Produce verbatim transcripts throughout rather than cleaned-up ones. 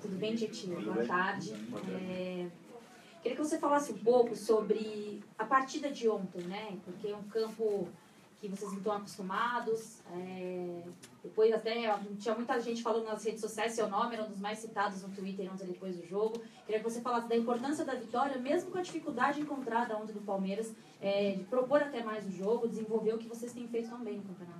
Tudo bem, Tietê? Boa tarde. É... Queria que você falasse um pouco sobre a partida de ontem, né? Porque é um campo que vocês não estão acostumados. É... Depois até tinha muita gente falando nas redes sociais, seu nome era um dos mais citados no Twitter ontem depois do jogo. Queria que você falasse da importância da vitória, mesmo com a dificuldade encontrada ontem do Palmeiras, é, de propor até mais o jogo, desenvolver o que vocês têm feito tão bem no campeonato.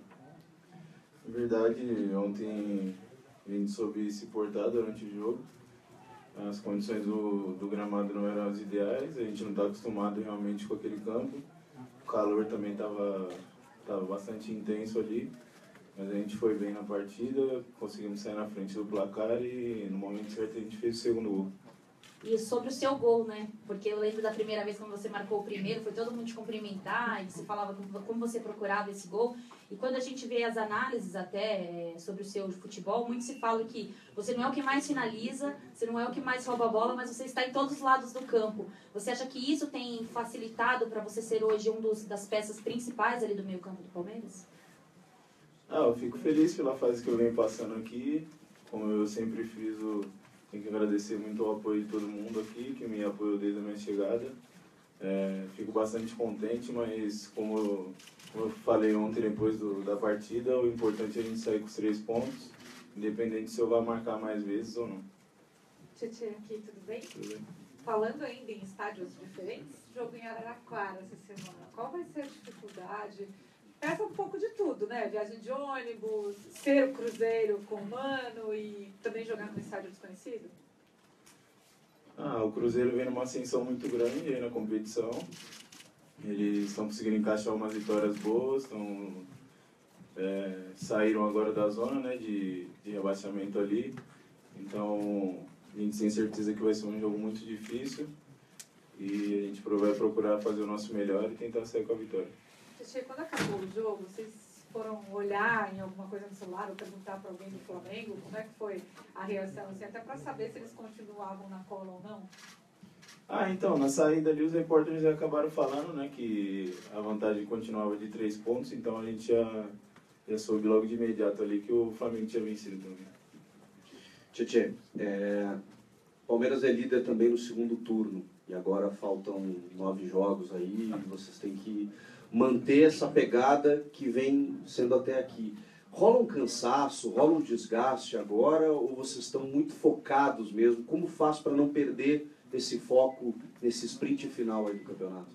Na verdade, ontem a gente soube se portar durante o jogo. As condições do, do gramado não eram as ideais, a gente não está acostumado realmente com aquele campo. O calor também estava tava bastante intenso ali, mas a gente foi bem na partida, conseguimos sair na frente do placar e no momento certo a gente fez o segundo gol. E sobre o seu gol, né? Porque eu lembro da primeira vez quando você marcou o primeiro, foi todo mundo te cumprimentar, e você falava como você procurava esse gol. E quando a gente vê as análises até é, sobre o seu futebol, muito se fala que você não é o que mais finaliza, você não é o que mais rouba a bola, mas você está em todos os lados do campo. Você acha que isso tem facilitado para você ser hoje um dos, das peças principais ali do meio campo do Palmeiras? Ah, eu fico feliz pela fase que eu venho passando aqui. Como eu sempre fiz, o... tenho que agradecer muito o apoio de todo mundo aqui, que me apoiou desde a minha chegada. É, fico bastante contente, mas como eu, como eu falei ontem depois do, da partida, o importante é a gente sair com os três pontos, independente se eu vou marcar mais vezes ou não. Tietê, aqui, tudo bem? Tudo bem? Falando ainda em estádios diferentes, jogo em Araraquara essa semana, qual vai ser a dificuldade? Peça um pouco de tudo, né? Viagem de ônibus, ser o Cruzeiro com o Mano e também jogar no estádio desconhecido? Ah, o Cruzeiro vem numa ascensão muito grande aí na competição. Eles estão conseguindo encaixar umas vitórias boas, estão, é, saíram agora da zona, né, de, de rebaixamento ali. Então, a gente tem certeza que vai ser um jogo muito difícil e a gente vai procurar fazer o nosso melhor e tentar sair com a vitória. Tietê, quando acabou o jogo, vocês foram olhar em alguma coisa no celular ou perguntar para alguém do Flamengo como é que foi a reação, assim, até para saber se eles continuavam na cola ou não? Ah, então, na saída ali os repórteres já acabaram falando, né, que a vantagem continuava de três pontos, então a gente já, já soube logo de imediato ali que o Flamengo tinha vencido também. Tietê, é, Palmeiras é líder também no segundo turno e agora faltam nove jogos aí e vocês têm que manter essa pegada que vem sendo até aqui. Rola um cansaço, rola um desgaste agora ou vocês estão muito focados mesmo? Como faz para não perder esse foco nesse sprint final aí do campeonato?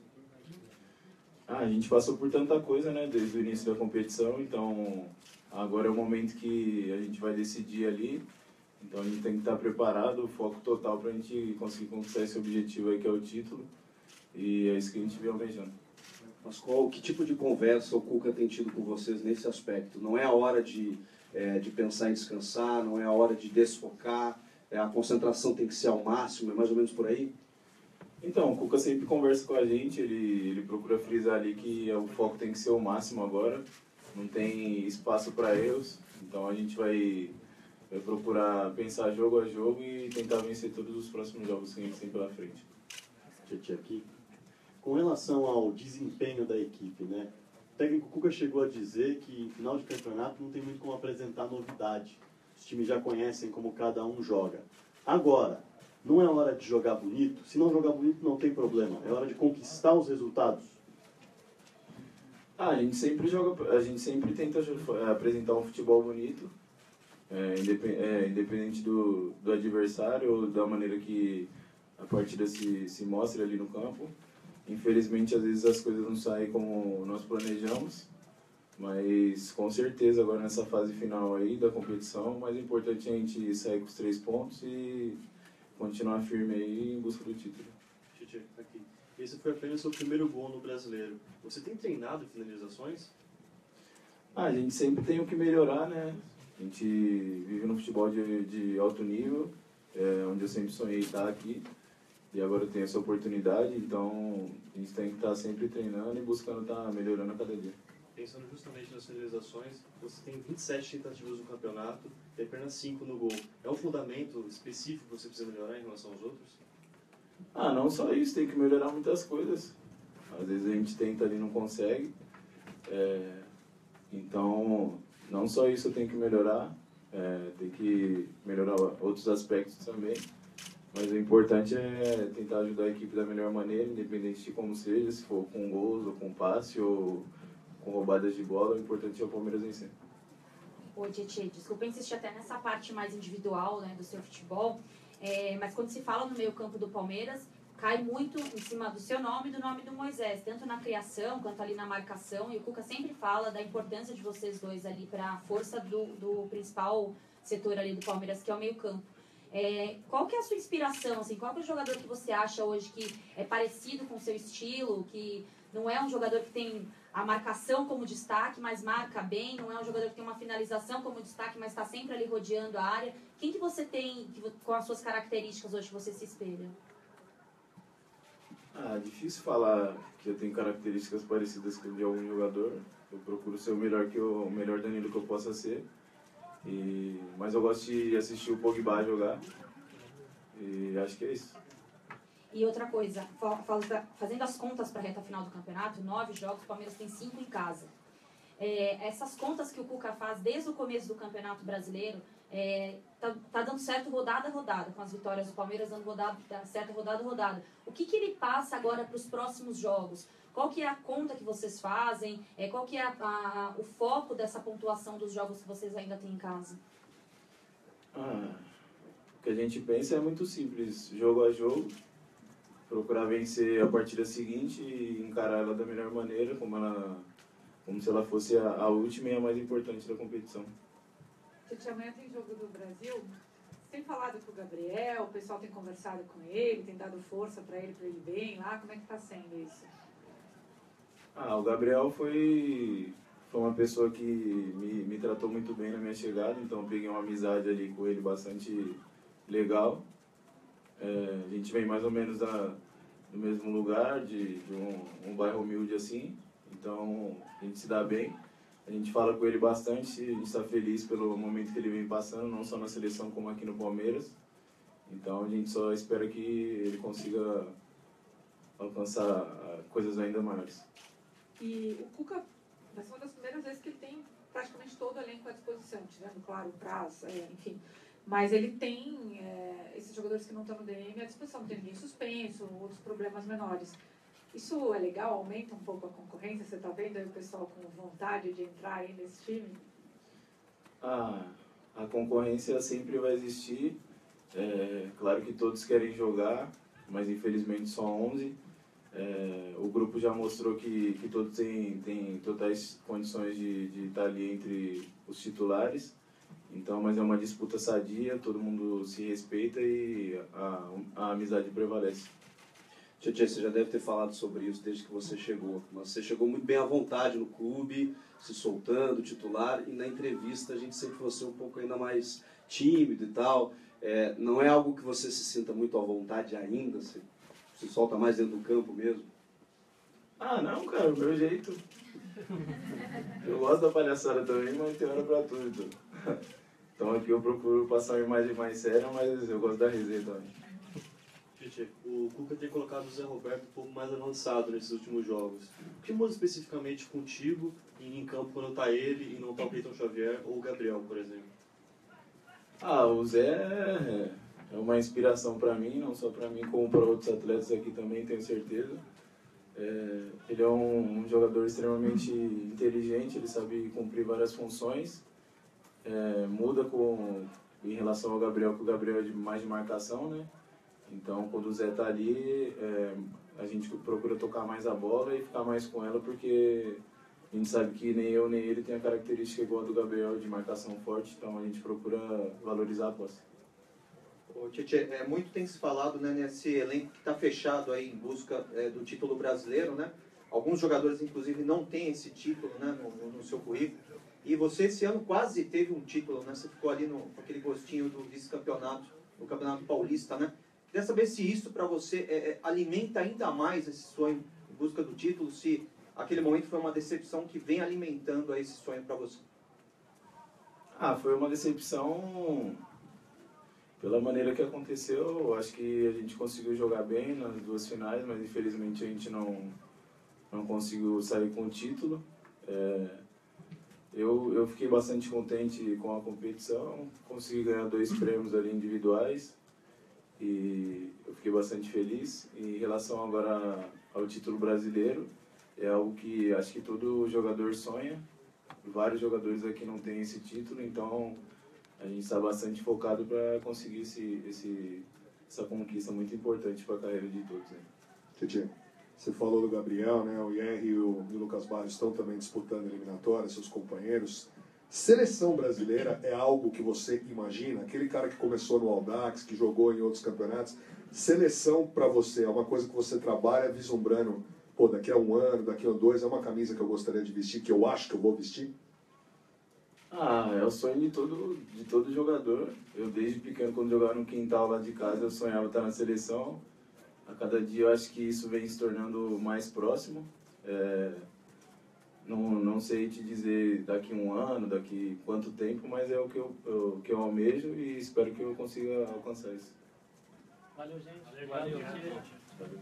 Ah, a gente passou por tanta coisa, né, desde o início da competição, então agora é o momento que a gente vai decidir ali, então a gente tem que estar preparado, o foco total para a gente conseguir conquistar esse objetivo aí que é o título, e é isso que a gente vem almejando. Mas qual, que tipo de conversa o Cuca tem tido com vocês nesse aspecto? Não é a hora de, é, de pensar em descansar, não é a hora de desfocar, é, a concentração tem que ser ao máximo, é mais ou menos por aí? Então, o Cuca sempre conversa com a gente, ele, ele procura frisar ali que o foco tem que ser o máximo agora, não tem espaço para erros, então a gente vai, vai procurar pensar jogo a jogo e tentar vencer todos os próximos jogos que a gente tem pela frente. Tietê aqui. Com relação ao desempenho da equipe, né? O técnico Cuca chegou a dizer que em final de campeonato não tem muito como apresentar novidade. Os times já conhecem como cada um joga. Agora, não é hora de jogar bonito? Se não jogar bonito não tem problema. É hora de conquistar os resultados. Ah, a gente sempre joga, a gente sempre tenta apresentar um futebol bonito, é, independ, é, independente do, do adversário ou da maneira que a partida se, se mostra ali no campo. Infelizmente, às vezes as coisas não saem como nós planejamos, mas com certeza agora nessa fase final aí da competição, o mais importante é a gente sair com os três pontos e continuar firme aí em busca do título. Tietê, aqui. Esse foi apenas o seu primeiro gol no Brasileiro. Você tem treinado finalizações? Ah, a gente sempre tem o que melhorar, né? A gente vive no futebol de, de alto nível, é, onde eu sempre sonhei estar aqui. E agora eu tenho essa oportunidade, então a gente tem que estar sempre treinando e buscando estar melhorando a cada dia. Pensando justamente nas finalizações, você tem vinte e sete tentativas no campeonato e apenas cinco no gol. É um fundamento específico que você precisa melhorar em relação aos outros? Ah, não só isso, tem que melhorar muitas coisas. Às vezes a gente tenta ali e não consegue. É, então, não só isso eu tenho que melhorar, É, tem que melhorar outros aspectos também. Mas o importante é tentar ajudar a equipe da melhor maneira, independente de como seja, se for com gols, ou com passe, ou com roubadas de bola, o importante é o Palmeiras vencer. Ô, Tietê, desculpa insistir até nessa parte mais individual, né, do seu futebol, é, mas quando se fala no meio campo do Palmeiras, cai muito em cima do seu nome e do nome do Moisés, tanto na criação quanto ali na marcação, e o Cuca sempre fala da importância de vocês dois ali para a força do, do principal setor ali do Palmeiras, que é o meio campo. É, qual que é a sua inspiração, assim, qual que é o jogador que você acha hoje que é parecido com o seu estilo, que não é um jogador que tem a marcação como destaque, mas marca bem, não é um jogador que tem uma finalização como destaque, mas está sempre ali rodeando a área? Quem que você tem, que, com as suas características hoje, que você se espelha? Ah, difícil falar que eu tenho características parecidas com de algum jogador. Eu procuro ser o melhor, que eu, o melhor Danilo que eu possa ser. E, mas eu gosto de assistir o Pogba jogar. E acho que é isso. E outra coisa, fazendo as contas para a reta final do campeonato, nove jogos, o Palmeiras tem cinco em casa. É, essas contas que o Cuca faz desde o começo do Campeonato Brasileiro, é, tá, tá dando certo rodada a rodada, com as vitórias do Palmeiras dando rodada, certo rodada a rodada. O que, que ele passa agora para os próximos jogos? Qual que é a conta que vocês fazem? É, qual que é a, a, o foco dessa pontuação dos jogos que vocês ainda têm em casa? Ah, o que a gente pensa é muito simples, jogo a jogo, procurar vencer a partida seguinte e encarar ela da melhor maneira, como, ela, como se ela fosse a, a última e a mais importante da competição. Gente, amanhã tem jogo do Brasil. Você tem falado com o Gabriel, o pessoal tem conversado com ele, tem dado força para ele, para ele bem lá, como é que está sendo isso? Ah, o Gabriel foi, foi uma pessoa que me, me tratou muito bem na minha chegada, então eu peguei uma amizade ali com ele bastante legal. É, a gente vem mais ou menos da, do mesmo lugar, de, de um, um bairro humilde assim, então a gente se dá bem. A gente fala com ele bastante, a gente está feliz pelo momento que ele vem passando, não só na seleção como aqui no Palmeiras. Então a gente só espera que ele consiga alcançar coisas ainda maiores. E o Cuca, vai ser uma das primeiras vezes que ele tem praticamente todo o elenco à disposição, tirando, claro, o Praz, é, enfim. Mas ele tem é, esses jogadores que não estão no D M à disposição, não tem ninguém suspenso, outros problemas menores. Isso é legal? Aumenta um pouco a concorrência? Você está vendo aí o pessoal com vontade de entrar aí nesse time? Ah, a concorrência sempre vai existir. É, claro que todos querem jogar, mas infelizmente só onze. É, o grupo já mostrou que, que todos têm, têm totais condições de, de estar ali entre os titulares. Então, mas é uma disputa sadia, todo mundo se respeita e a, a amizade prevalece. Tietê, você já deve ter falado sobre isso desde que você chegou. Mas você chegou muito bem à vontade no clube, se soltando, titular, e na entrevista a gente sempre fosse um pouco ainda mais tímido e tal. É, não é algo que você se sinta muito à vontade ainda? Você se solta mais dentro do campo mesmo? Ah, não, cara, o meu jeito. Eu gosto da palhaçada também, mas tem hora pra tudo. Então aqui eu procuro passar uma imagem mais séria, mas eu gosto da resenha também. Tietê, o Cuca tem colocado o Zé Roberto um pouco mais avançado nesses últimos jogos. O que muda especificamente contigo e em campo quando tá ele e não tá o Cleiton Xavier ou o Gabriel, por exemplo? Ah, o Zé é, é uma inspiração para mim, não só para mim, como para outros atletas aqui também, tenho certeza. É, ele é um, um jogador extremamente inteligente, ele sabe cumprir várias funções. É, muda com, em relação ao Gabriel, que o Gabriel é de, mais de marcação, né? Então, quando o Zé tá ali, é, a gente procura tocar mais a bola e ficar mais com ela, porque a gente sabe que nem eu nem ele tem a característica igual a do Gabriel de marcação forte, então a gente procura valorizar a posse. Ô, Tietê, é, muito tem se falado, né, nesse elenco que está fechado aí em busca é, do título brasileiro, né? Alguns jogadores, inclusive, não têm esse título, né, no, no seu currículo. E você, esse ano, quase teve um título, né? Você ficou ali no, com aquele gostinho do vice-campeonato, do Campeonato Paulista, né? Queria saber se isso, para você, é, é, alimenta ainda mais esse sonho em busca do título, se aquele momento foi uma decepção que vem alimentando aí esse sonho para você. Ah, foi uma decepção pela maneira que aconteceu. Eu acho que a gente conseguiu jogar bem nas duas finais, mas infelizmente a gente não, não conseguiu sair com o título. É, Eu, eu fiquei bastante contente com a competição, consegui ganhar dois prêmios ali individuais e eu fiquei bastante feliz. Em relação agora ao título brasileiro, é algo que acho que todo jogador sonha. Vários jogadores aqui não têm esse título, então a gente está bastante focado para conseguir esse, esse, essa conquista muito importante para a carreira de todos. Né? Tietê, você falou do Gabriel, né? O Ier e o, e o Lucas Barros estão também disputando eliminatórias, seus companheiros. Seleção brasileira é algo que você imagina? Aquele cara que começou no Audax, que jogou em outros campeonatos, seleção para você é uma coisa que você trabalha vislumbrando, pô, daqui a um ano, daqui a dois, é uma camisa que eu gostaria de vestir, que eu acho que eu vou vestir? Ah, é o sonho de todo, de todo jogador. Eu desde pequeno, quando jogava no quintal lá de casa, eu sonhava estar na seleção. A cada dia eu acho que isso vem se tornando mais próximo. É, não, não sei te dizer daqui um ano, daqui quanto tempo, mas é o que eu, eu, que eu almejo e espero que eu consiga alcançar isso. Valeu, gente. Valeu, gente. Valeu.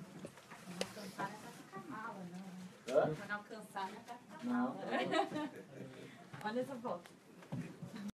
Não alcançar, não é pra ficar mala, não. Não. Olha essa foto.